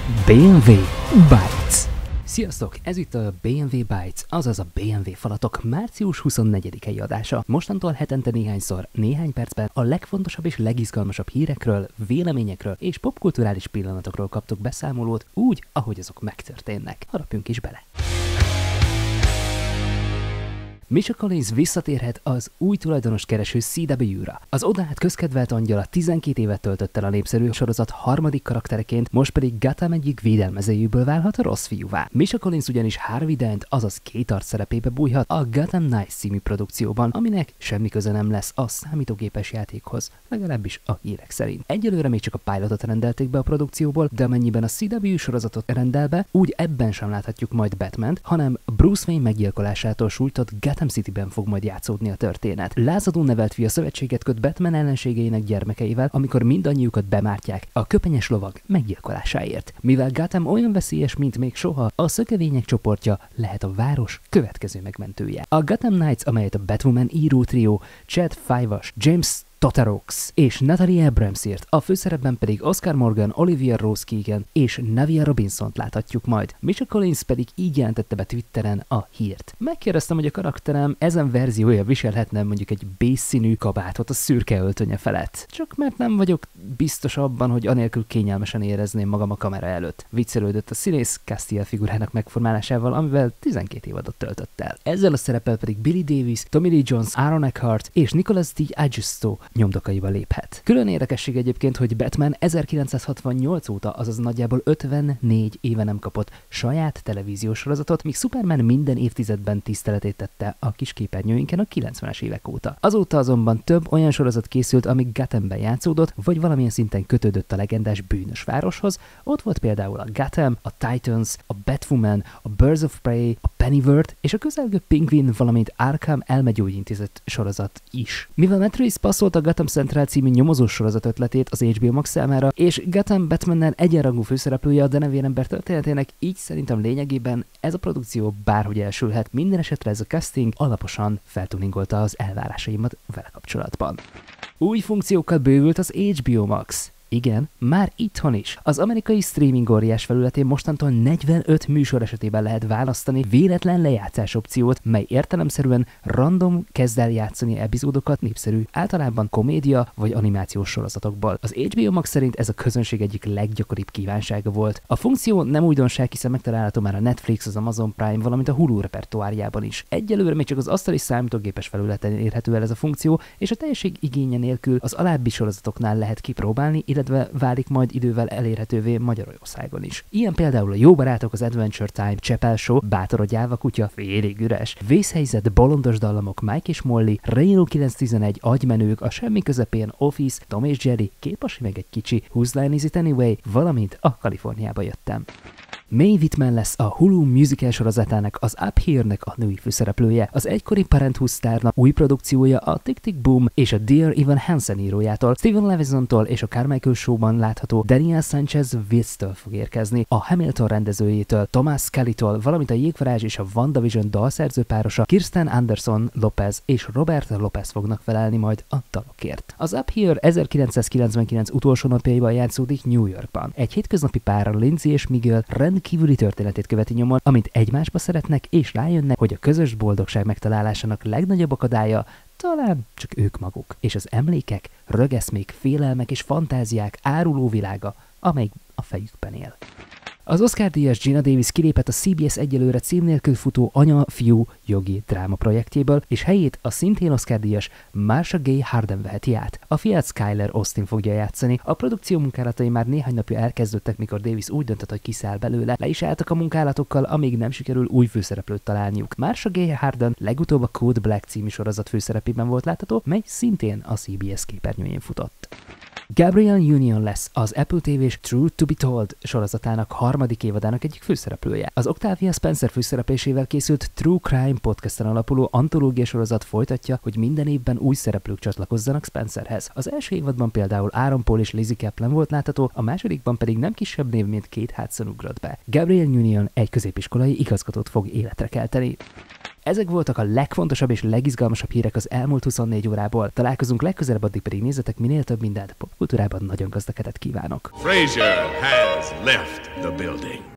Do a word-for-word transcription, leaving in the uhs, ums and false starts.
bé em vé Bytes. Sziasztok! Ez itt a bé em vé Bytes, azaz a bé em vé falatok március huszonnegyedikei adása. Mostantól hetente néhányszor, néhány percben a legfontosabb és legizgalmasabb hírekről, véleményekről és popkulturális pillanatokról kaptok beszámolót úgy, ahogy azok megtörténnek. Harapjunk is bele! Misha Collins visszatérhet az új tulajdonost kereső cé dupla vé-ra. Az odaát közkedvelt angyala tizenkét évet töltött el a népszerű sorozat harmadik karaktereként, most pedig Gotham egyik védelmezőjéből válhat a rossz fiúvá. Misha Collins ugyanis Harvey Dent, azaz két arc szerepébe bújhat a Gotham Knights című produkcióban, aminek semmi köze nem lesz a számítógépes játékhoz, legalábbis a hírek szerint. Egyelőre még csak a pilotot rendelték be a produkcióból, de amennyiben a cé dupla vé sorozatot rendel be, úgy ebben sem láthatjuk majd Batmant, hanem Bruce Wayne meggyilkolásától sújtott Gotham Cityben fog majd játszódni a történet. Lázadó nevelt fia szövetséget köt Batman ellenségeinek gyermekeivel, amikor mindannyiukat bemártják a köpenyes lovag meggyilkolásáért. Mivel Gotham olyan veszélyes, mint még soha, a szökevények csoportja lehet a város következő megmentője. A Gotham Knights, amelyet a Batwoman író trió Chad Five-as, James Totarox és Natalie Abrams írt, a főszerepben pedig Oscar Morgan, Olivia Rose Keegan és Navia Robinsont láthatjuk majd. Misha Collins pedig így jelentette be Twitteren a hírt. Megkérdeztem, hogy a karakterem ezen verziója viselhetne mondjuk egy bészszínű kabátot a szürke öltönye felett. Csak mert nem vagyok biztos abban, hogy anélkül kényelmesen érezném magam a kamera előtt. Viccelődött a színész Castiel figurának megformálásával, amivel tizenkét évadot töltött el. Ezzel a szereppel pedig Billy Davis, Tommy Lee Jones, Aaron Eckhart és Nicholas D. Agisto nyomdokaiba léphet. Külön érdekesség egyébként, hogy Batman ezerkilencszázhatvannyolc óta, azaz nagyjából ötvennégy éve nem kapott saját televíziós sorozatot, míg Superman minden évtizedben tiszteletét tette a kis képernyőinken a kilencvenes évek óta. Azóta azonban több olyan sorozat készült, amik Gothamben játszódott, vagy valamilyen szinten kötődött a legendás bűnös városhoz. Ott volt például a Gotham, a Titans, a Batwoman, a Birds of Prey, a Pennyworth és a közelgő Penguin, valamint Arkham elmegyógyintézet sorozat is. Mivel Matt Reeves passzolt a Gotham Central című nyomozós sorozat ötletét az há bé o Max számára, és Gotham Batmannel egyenrangú főszereplője a denevérember történetének, így szerintem lényegében ez a produkció bárhogy elsülhet. Minden esetre ez a casting alaposan feltuningolta az elvárásaimat vele kapcsolatban. Új funkciókkal bővült az há bé o Max. Igen, már itthon is. Az amerikai streaming óriás felületén mostantól negyvenöt műsor esetében lehet választani véletlen lejátszás opciót, mely értelemszerűen random kezd el játszani epizódokat népszerű, általában komédia vagy animációs sorozatokból. Az há bé o Max szerint ez a közönség egyik leggyakoribb kívánsága volt. A funkció nem újdonság, hiszen megtalálható már a Netflix, az Amazon Prime, valamint a Hulu repertoárjában is. Egyelőre még csak az asztali számítógépes felületen érhető el ez a funkció, és a teljesség igénye nélkül az alábbi sorozatoknál lehet kipróbálni, illetve válik majd idővel elérhetővé Magyarországon is. Ilyen például a Jó barátok, az Adventure Time, Chapel Show, Bátor a gyáva kutya, félig üres, Vészhelyzet, Bolondos dallamok, Mike és Molly, Reno kilencszáztizenegy, Agymenők, a semmi közepén, Office, Tom és Jerry, Képasi meg egy kicsi, Whose Line Is It Anyway, valamint a Kaliforniába jöttem. Mae Whitman lesz a Hulu musical sorozatának, az Up Here-nek a női főszereplője. Az egykori Parenthood sztárnak új produkciója a Tick Tick Boom és a Dear Evan Hansen írójától, Steven Levisontól és a Carmichael Show-ban látható Daniel Sanchez Wills-től fog érkezni, a Hamilton rendezőjétől, Thomas Scully-től, valamint a Jégvarázs és a WandaVision dalszerző párosa Kirsten Anderson Lopez és Robert Lopez fognak felelni majd a dalokért. Az Up Here ezerkilencszázkilencvenkilenc utolsó napjaiban játszódik New Yorkban. Egy hétköznapi pár, Lindsay és Miguel kívüli történetét követi nyomon, amint egymásba szeretnek, és rájönnek, hogy a közös boldogság megtalálásának legnagyobb akadálya talán csak ők maguk, és az emlékek, rögeszmék, félelmek és fantáziák áruló világa, amely a fejükben él. Az Oscar-díjas Geena Davis kilépett a cé bé es egyelőre cím nélkül futó anya-fiú jogi dráma projektjéből, és helyét a szintén Oscar-díjas Marsha Gay Harden veheti át. A fiát Skyler Austin fogja játszani. A produkció munkálatai már néhány napja elkezdődtek, mikor Davis úgy döntött, hogy kiszáll belőle. Le is álltak a munkálatokkal, amíg nem sikerül új főszereplőt találniuk. Marsha Gay Harden legutóbb a Code Black című sorozat főszerepében volt látható, mely szintén a cé bé es képernyőjén futott. Gabrielle Union lesz az Apple té vés True to be Told sorozatának harmadik évadának egyik főszereplője. Az Octavia Spencer főszereplésével készült True Crime podcasten alapuló antológia sorozat folytatja, hogy minden évben új szereplők csatlakozzanak Spencerhez. Az első évadban például Aaron Paul és Lizzie Kaplan volt látható, a másodikban pedig nem kisebb név, mint Kate Hudson ugrott be. Gabrielle Union egy középiskolai igazgatót fog életre kelteni. Ezek voltak a legfontosabb és legizgalmasabb hírek az elmúlt huszonnégy órából. Találkozunk legközelebb, addig pedig nézzetek minél több mindent. Popkultúrában nagyon gazdag hetet kívánok. Frasier has left the building.